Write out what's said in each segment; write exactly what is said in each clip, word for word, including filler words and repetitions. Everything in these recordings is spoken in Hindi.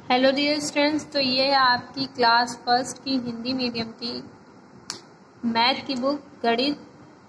हेलो डियर स्टूडेंट्स, तो ये है आपकी क्लास फर्स्ट की हिंदी मीडियम की मैथ की बुक गणित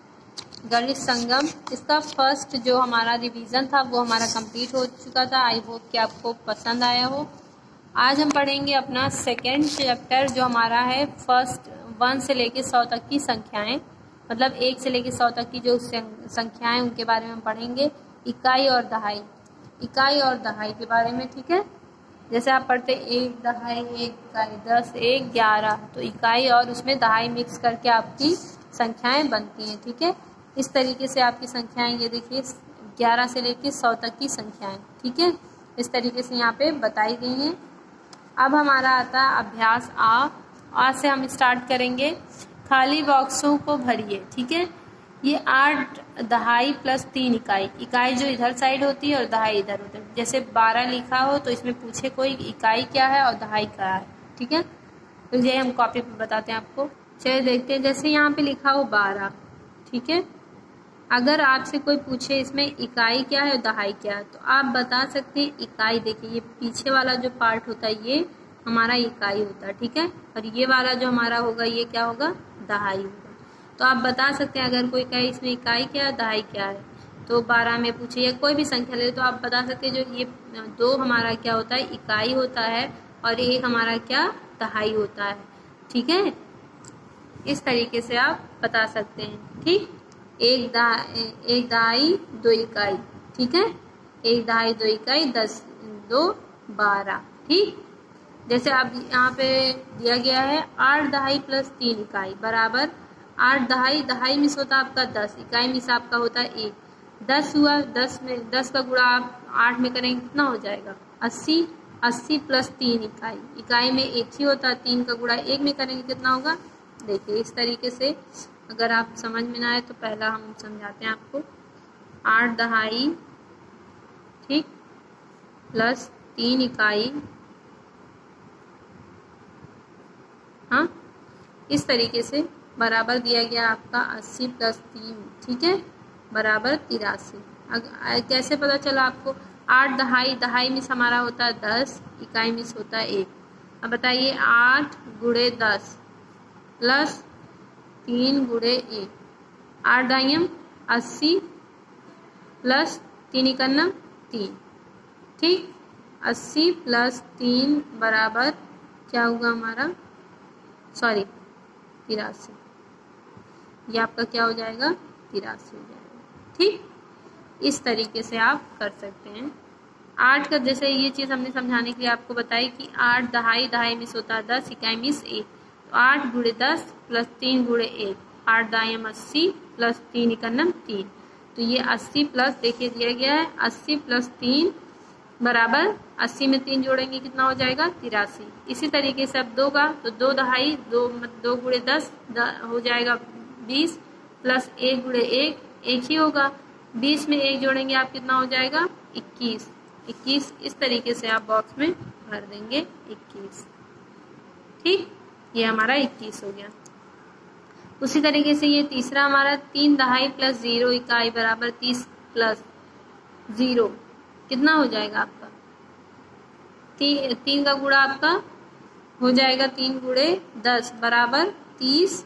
गणित संगम। इसका फर्स्ट जो हमारा रिवीजन था वो हमारा कंप्लीट हो चुका था। आई होप कि आपको पसंद आया हो। आज हम पढ़ेंगे अपना सेकेंड चैप्टर जो हमारा है फर्स्ट वन से लेके सौ तक की संख्याएं, मतलब एक से लेके सौ तक की जो संख्याएं उनके बारे में हम पढ़ेंगे। इकाई और दहाई इकाई और दहाई के बारे में, ठीक है। जैसे आप पढ़ते एक दहाई, एक इकाई, दस, एक, ग्यारह, तो इकाई और उसमें दहाई मिक्स करके आपकी संख्याएं बनती हैं, ठीक है। इस तरीके से आपकी संख्याएं, ये देखिए ग्यारह से लेके सौ तक की संख्याएं, ठीक है, इस तरीके से यहाँ पे बताई गई हैं। अब हमारा आता है अभ्यास आ। आज से हम स्टार्ट करेंगे। खाली बॉक्सों को भरिए, ठीक है। ये आठ दहाई प्लस तीन इकाई, इकाई जो इधर साइड होती है और दहाई इधर होती है। जैसे बारह लिखा हो तो इसमें पूछे कोई इकाई क्या है और दहाई क्या है, ठीक है। तो ये हम कॉपी पे बताते हैं आपको। चलिए देखते हैं। जैसे यहाँ पे लिखा हो बारह, ठीक है। अगर आपसे कोई पूछे इसमें इकाई क्या है और दहाई क्या है, तो आप बता सकते हैं इकाई। देखिए ये पीछे वाला जो पार्ट होता है ये हमारा इकाई होता है, ठीक है। और ये वाला जो हमारा होगा ये क्या होगा, दहाई होगा। तो आप बता सकते हैं अगर कोई कहे इसमें इकाई क्या है दहाई क्या है, तो बारह में पूछे या कोई भी संख्या ले तो आप बता सकते हैं जो ये दो हमारा क्या होता है, इकाई होता है, और एक हमारा क्या, दहाई होता है, ठीक है। इस तरीके से आप बता सकते हैं, ठीक। एक दा एक दहाई दो इकाई, ठीक है। एक दहाई दो इकाई, दस दो बारह, ठीक। जैसे अब यहाँ पे दिया गया है आठ दहाई प्लस तीन इकाई बराबर आठ दहाई, दहाई मिस होता है आपका दस, इकाई मिस आपका होता है एक, दस हुआ। दस में दस का गुणा आप आठ में करेंगे कितना हो जाएगा, अस्सी। अस्सी प्लस तीन इकाई, इकाई में एक ही होता है, तीन का गुणा एक में करेंगे कितना होगा। देखिए इस तरीके से अगर आप समझ में ना आए तो पहला हम समझाते हैं आपको। आठ दहाई, ठीक, प्लस तीन इकाई, हाँ, इस तरीके से बराबर दिया गया आपका अस्सी प्लस तीन, ठीक है, बराबर तिरासी। कैसे पता चला आपको, आठ दहाई, दहाई मिस हमारा होता है दस, इकाई मिस होता है एक। अब बताइए आठ गुणे दस प्लस तीन गुणे एक, आठ दाइयम अस्सी प्लस तीन इकन्नम तीन, ठीक। अस्सी प्लस तीन बराबर क्या होगा हमारा, सॉरी तिरासी। ये आपका क्या हो जाएगा, तिरासी हो जाएगा, ठीक। इस तरीके से आप कर सकते हैं। आठ का जैसे ये चीज़ हमने समझाने के लिए आपको बताई कि आठ दहाई, दहाई मिस होता है दस, इकाई मिस एक, तो आठ गुणे दस प्लस तीन गुणे एक, आठ दाइम अस्सी प्लस तीन इकन्नम तीन। तो ये अस्सी प्लस, देखिए दिया गया है अस्सी प्लस तीन बराबर, अस्सी में तीन जोड़ेंगे कितना हो जाएगा, तिरासी। इसी तरीके से अब दो का, तो दो दहाई, दो दो गुणे दस हो जाएगा बीस, प्लस एक गुणे एक, एक ही होगा। बीस में एक जोड़ेंगे आप कितना हो जाएगा, इक्कीस। इक्कीस इस तरीके से आप बॉक्स में भर देंगे इक्कीस, ठीक। ये हमारा इक्कीस हो गया। उसी तरीके से ये तीसरा हमारा तीन दहाई प्लस जीरो इकाई बराबर तीस प्लस जीरो कितना हो जाएगा आपका, ती, तीन का गुणा आपका हो जाएगा तीन गुणे दस बराबर तीस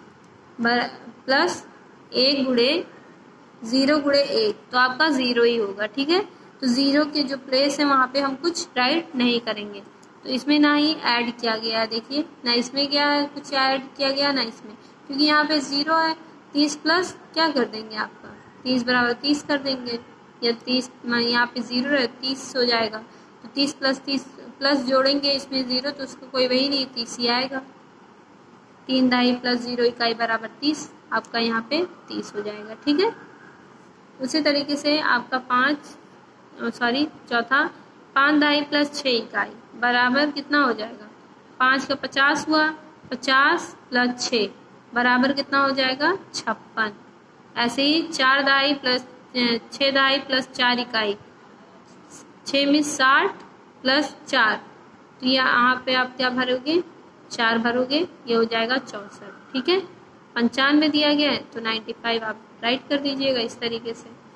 प्लस एक गुणे जीरो गुणे एक, तो आपका जीरो ही होगा, ठीक है। तो जीरो के जो प्लेस है वहां पे हम कुछ राइट नहीं करेंगे, तो इसमें ना ही ऐड किया गया, देखिए ना इसमें क्या है कुछ ऐड किया गया ना इसमें, क्योंकि यहाँ पे जीरो है। तीस प्लस क्या कर देंगे आपका, तीस बराबर तीस कर देंगे, या तीस यहाँ पे जीरो है तीस हो जाएगा, तो तीस प्लस तीस प्लस जोड़ेंगे इसमें जीरो, तो उसको कोई वही नहीं, तीस ही आएगा। तीन दहाई प्लस जीरो इकाई बराबर तीस, आपका यहाँ पे तीस हो जाएगा, ठीक है। उसी तरीके से आपका पाँच सॉरी चौथा पाँच दहाई प्लस छः इकाई बराबर कितना हो जाएगा, पाँच का पचास हुआ, पचास प्लस छः बराबर कितना हो जाएगा, छप्पन। ऐसे ही चार दहाई प्लस छः दहाई प्लस चार इकाई, छः में साठ प्लस चार, तो यहाँ पे आप क्या भरोगे, चार भरोगे, ये हो जाएगा चौसठ, ठीक है। पंचानवे दिया गया है तो नाइन्टी फाइव आप राइट कर दीजिएगा इस तरीके से।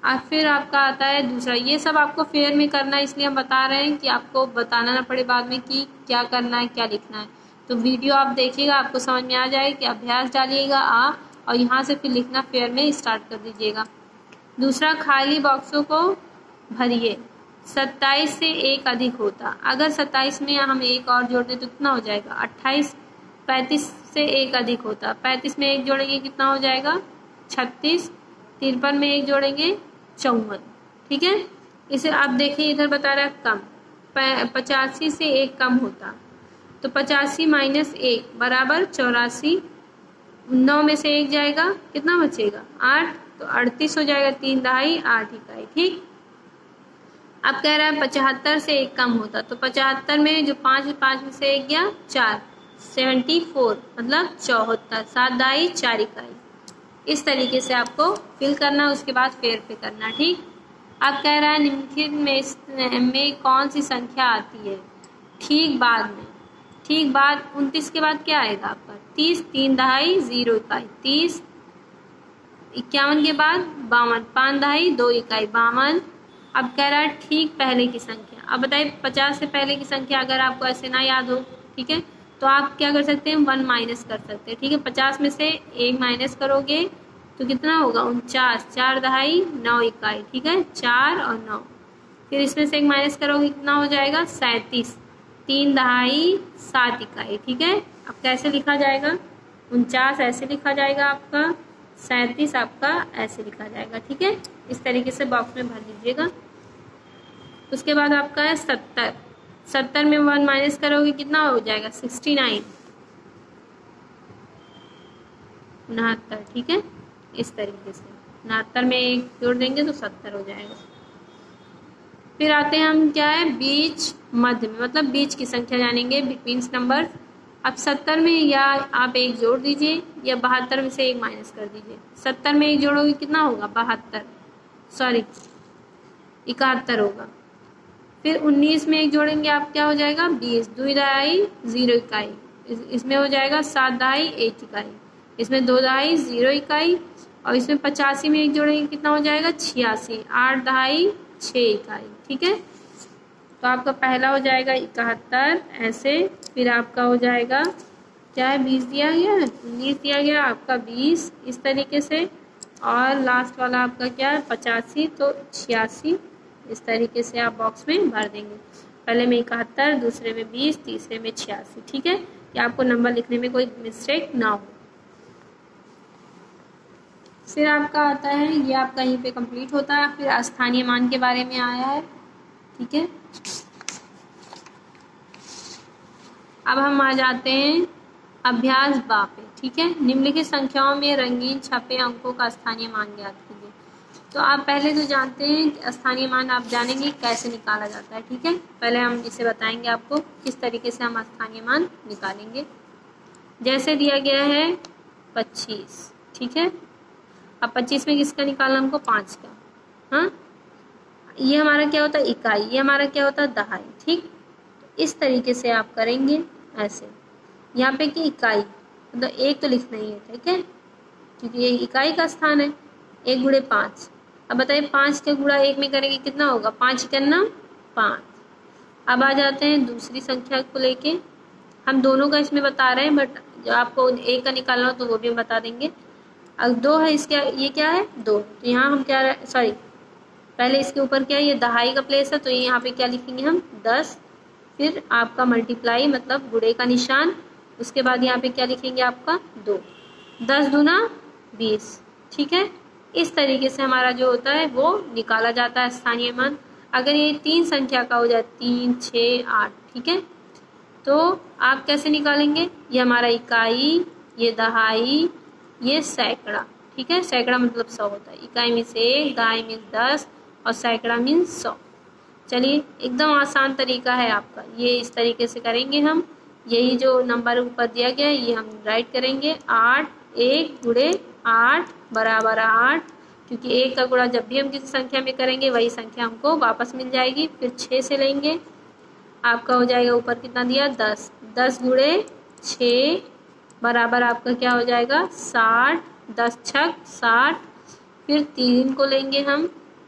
और फिर आपका आता है दूसरा। ये सब आपको फेयर में करना है, इसलिए हम बता रहे हैं कि आपको बताना ना पड़े बाद में कि क्या करना है, क्या लिखना है। तो वीडियो आप देखिएगा, आपको समझ में आ जाए कि अभ्यास डालिएगा आ, और यहाँ से फिर लिखना फेयर में स्टार्ट कर दीजिएगा। दूसरा, खाली बॉक्सों को भरिए। सत्ताईस से एक अधिक होता, अगर सत्ताईस में हम एक और जोड़ दें तो कितना हो जाएगा अट्ठाईस। पैंतीस से एक अधिक होता, पैंतीस में एक जोड़ेंगे कितना हो जाएगा छत्तीस। तिरपन में एक जोड़ेंगे चौवन। ठीक है, इसे आप देखिए इधर बता रहा है कम। पचासी से एक कम होता, तो पचासी माइनस एक बराबर चौरासी। नौ में से एक जाएगा कितना बचेगा आठ, तो अड़तीस हो जाएगा। तीन दहाई आठ इकाई। ठीक, अब कह रहा है पचहत्तर से एक कम होता, तो पचहत्तर में जो पाँच पाँच में से एक गया चार, सेवेंटी फोर मतलब चौहत्तर। सात दहाई चार इकाई। इस तरीके से आपको फिल करना, उसके बाद फेर पे करना। ठीक, अब कह रहा है निम्नलिखित में में कौन सी संख्या आती है ठीक बाद में। ठीक बाद उनतीस के बाद क्या आएगा आपका तीस, तीन दहाई जीरो इकाई तीस। इक्यावन के बाद बावन, पाँच दहाई दो इकाई बावन। अब कह रहा है ठीक पहले की संख्या। अब बताइए पचास से पहले की संख्या अगर आपको ऐसे ना याद हो, ठीक है, तो आप क्या कर सकते हैं वन माइनस कर सकते हैं। ठीक है, पचास में से एक माइनस करोगे तो कितना होगा उनचास। चार दहाई नौ इकाई। ठीक है, चार और नौ। फिर इसमें से एक माइनस करोगे कितना हो जाएगा सैंतीस। तीन दहाई सात इकाई। ठीक है, अब कैसे लिखा जाएगा उनचास ऐसे लिखा जाएगा आपका, सैंतीस आपका ऐसे लिखा जाएगा। ठीक है, इस तरीके से बॉक्स में भर दीजिएगा। उसके बाद आपका है सत्तर। सत्तर में वन माइनस करोगे कितना हो जाएगा सिक्सटी नाइन, उनहत्तर। ठीक है, इस तरीके से उनहत्तर में एक जोड़ देंगे तो सत्तर हो जाएगा। फिर आते हैं हम क्या है बीच मध्य में, मतलब बीच की संख्या जानेंगे, बिटवीन नंबर। अब सत्तर में या आप एक जोड़ दीजिए या बहत्तर में से एक माइनस कर दीजिए। सत्तर में एक जोड़ोगे कितना होगा बहत्तर, सॉरी इकहत्तर होगा। फिर उन्नीस में एक जोड़ेंगे आप क्या हो जाएगा बीस। दो दहाई जीरो इकाई। इस, इसमें हो जाएगा सात दहाई एक इकाई। इसमें दो दहाई जीरो इकाई। और इसमें पचासी में एक जोड़ेंगे कितना हो जाएगा छियासी। आठ दहाई छः इकाई। ठीक है, तो आपका पहला हो जाएगा इकहत्तर ऐसे। फिर आपका हो जाएगा क्या है बीस दिया गया है, उन्नीस दिया गया आपका बीस इस तरीके से। और लास्ट वाला आपका क्या है पचासी, तो छियासी। इस तरीके से आप बॉक्स में भर देंगे। पहले में इकहत्तर, दूसरे में बीस, तीसरे में छियासी। ठीक है, कि आपको नंबर लिखने में कोई मिस्टेक ना हो। फिर आपका आता है ये आपका यहीं पे कंप्लीट होता है। फिर स्थानीय मान के बारे में आया है। ठीक है, अब हम आ जाते हैं अभ्यास बा पे। ठीक है, निम्नलिखित संख्याओं में रंगीन छपे अंकों का स्थानीय मान ज्ञात कीजिए। तो आप पहले तो जानते हैं कि स्थानीय मान आप जानेंगे कैसे निकाला जाता है। ठीक है, पहले हम इसे बताएंगे आपको किस तरीके से हम स्थानीय मान निकालेंगे। जैसे दिया गया है पच्चीस। ठीक है, अब पच्चीस में किसका निकालना हमको पाँच का। हाँ, ये हमारा क्या होता है इकाई, ये हमारा क्या होता है दहाई। ठीक, इस तरीके से आप करेंगे ऐसे। यहाँ पे कि इकाई मतलब तो एक तो लिखना ही है। ठीक है, क्योंकि ये इकाई का स्थान है। एक गुणे पाँच। अब बताइए पाँच का गुणा एक में करेंगे कितना होगा पाँच करना पाँच। अब आ जाते हैं दूसरी संख्या को लेके। हम दोनों का इसमें बता रहे हैं, बट जब आपको एक का निकालना हो तो वो भी हम बता देंगे। अब दो है इसका, ये क्या है दो, तो यहाँ हम क्या सॉरी पहले इसके ऊपर क्या है ये दहाई का प्लेस है, तो यहाँ पे क्या लिखेंगे हम दस। फिर आपका मल्टीप्लाई मतलब गुणे का निशान। उसके बाद यहाँ पे क्या लिखेंगे आपका दो। दस दूना बीस। ठीक है, इस तरीके से हमारा जो होता है वो निकाला जाता है स्थानीय मान। अगर ये तीन संख्या का हो जाए तीन छः आठ। ठीक है, तो आप कैसे निकालेंगे, ये हमारा इकाई, ये दहाई, ये सैकड़ा। ठीक है, सैकड़ा मतलब सौ होता है। इकाई मीन्स एक, दहाई मीन्स दस और सैकड़ा मीन्स सौ। चलिए, एकदम आसान तरीका है आपका, ये इस तरीके से करेंगे हम। यही जो नंबर ऊपर दिया गया है ये हम राइट करेंगे। आठ एक गुणे आठ बराबर आठ, क्योंकि एक का गुणा जब भी हम किसी संख्या में करेंगे वही संख्या हमको वापस मिल जाएगी। फिर छः से लेंगे, आपका हो जाएगा ऊपर कितना दिया दस। दस गुणे छः बराबर आपका क्या हो जाएगा साठ। दस छक साठ। फिर तीन को लेंगे हम,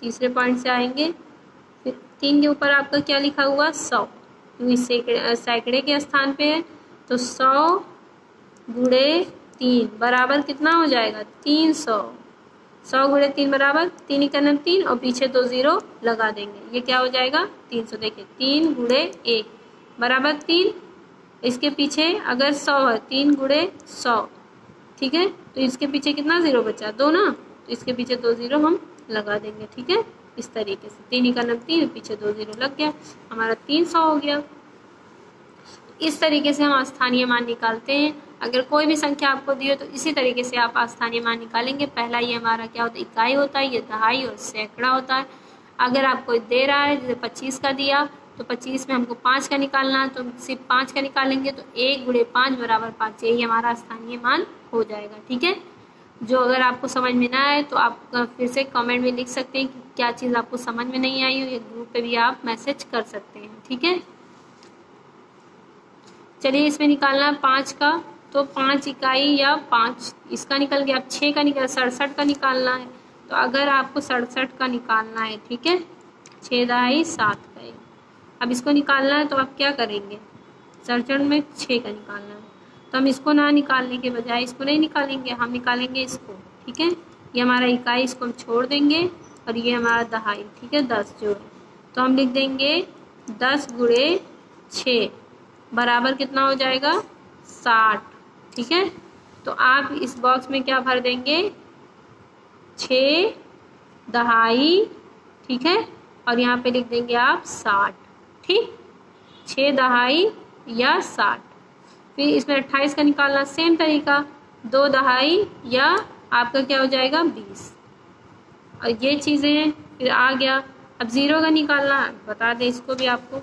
तीसरे पॉइंट से आएंगे। फिर तीन के ऊपर आपका क्या लिखा हुआ, सौ, क्योंकि सैकड़े सैकड़े के स्थान पे है, तो सौ गुणे तीन बराबर कितना हो जाएगा, तीन सौ। सौ गुणे तीन बराबर तीन इक्यावन तीन और पीछे दो जीरो लगा देंगे, ये क्या हो जाएगा तीन सौ। देखिए तीन गुणे एक बराबर तीन, इसके पीछे अगर सौ है तीन गुणे सौ, ठीक है, तो इसके पीछे कितना जीरो बचा, दो ना, तो इसके पीछे दो जीरो हम लगा देंगे, ठीक है। इस तरीके से तीन इक्यावन तीन, पीछे दो जीरो लग गया, हमारा तीन सौ हो गया। इस तरीके से हम स्थानीय मान निकालते हैं। अगर कोई भी संख्या आपको दी हो तो इसी तरीके से आप स्थानीय मान निकालेंगे। पहला ये हमारा क्या होता है, इकाई होता है, ये दहाई और सैकड़ा होता है। अगर आपको दे रहा है जैसे पच्चीस का दिया, तो पच्चीस में हमको पाँच का निकालना है, तो सिर्फ पाँच का निकालेंगे, तो एक गुणे पाँच बराबर पाँच, यही हमारा स्थानीय मान हो जाएगा, ठीक है। जो अगर आपको समझ में ना आए तो आप फिर से कमेंट में लिख सकते हैं कि क्या चीज़ आपको समझ में नहीं आई हो, ये ग्रुप पे भी आप मैसेज कर सकते हैं, ठीक है। चलिए इसमें निकालना है पाँच का, तो पाँच इकाई या पाँच, इसका निकल गया। अब छः का निकल, सड़सठ का निकालना है, तो अगर आपको सड़सठ का निकालना है, ठीक है, छः दहाई सात का, अब इसको निकालना है तो आप क्या करेंगे, सड़सठ में छः का निकालना है, तो हम इसको ना निकालने के बजाय इसको नहीं निकालेंगे, हम निकालेंगे इसको, ठीक है। ये हमारा इकाई, इसको हम छोड़ देंगे, और ये हमारा दहाई, ठीक है, दस जो है, तो हम लिख देंगे दस गुणे छः बराबर कितना हो जाएगा, साठ, ठीक है। तो आप इस बॉक्स में क्या भर देंगे, छः दहाई, ठीक है, और यहाँ पे लिख देंगे आप साठ, ठीक, छः दहाई या साठ। फिर इसमें अट्ठाईस का निकालना सेम तरीका, दो दहाई या आपका क्या हो जाएगा बीस, और ये चीज़ें फिर आ गया। अब ज़ीरो का निकालना बता दें इसको भी आपको,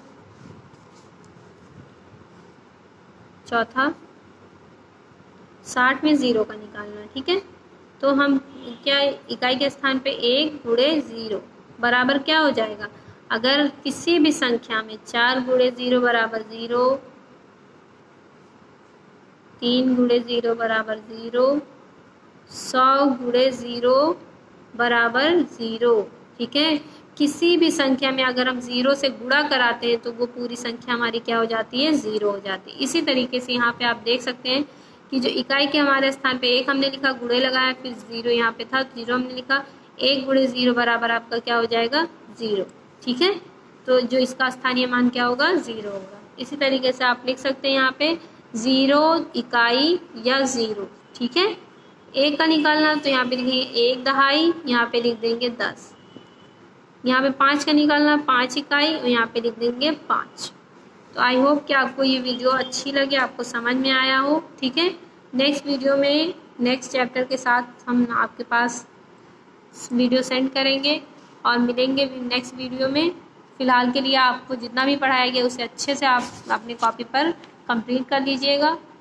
चौथा साठ में ज़ीरो का निकालना, ठीक है। तो हम क्या, इकाई के स्थान पे एक गुणे ज़ीरो बराबर क्या हो जाएगा, अगर किसी भी संख्या में चार गुणे ज़ीरो बराबर ज़ीरो, तीन गुणे ज़ीरो बराबर ज़ीरो, सौ गुणे ज़ीरो बराबर ज़ीरो, ठीक है। किसी भी संख्या में अगर हम ज़ीरो से गुणा कराते हैं तो वो पूरी संख्या हमारी क्या हो जाती है, ज़ीरो हो जाती है। इसी तरीके से यहाँ पे आप देख सकते हैं कि जो इकाई के हमारे स्थान पे एक हमने लिखा, गुणे लगाया, फिर ज़ीरो यहाँ पे था, ज़ीरो हमने लिखा, एक गुणे ज़ीरो बराबर आपका क्या हो जाएगा, ज़ीरो, ठीक है। तो जो इसका स्थानीय मान क्या होगा, ज़ीरो होगा। इसी तरीके से आप लिख सकते हैं यहाँ पे ज़ीरो इकाई या ज़ीरो, ठीक है। एक का निकालना तो यहाँ पे लिखेंगे एक दहाई, यहाँ पे लिख देंगे दस। यहाँ पे पाँच का निकालना पाँच इकाई, और यहाँ पे लिख देंगे पाँच। तो आई होप कि आपको ये वीडियो अच्छी लगे, आपको समझ में आया हो, ठीक है। नेक्स्ट वीडियो में नेक्स्ट चैप्टर के साथ हम आपके पास वीडियो सेंड करेंगे और मिलेंगे नेक्स्ट वीडियो में। फ़िलहाल के लिए आपको जितना भी पढ़ाया गया उसे अच्छे से आप अपनी कॉपी पर कंप्लीट कर लीजिएगा।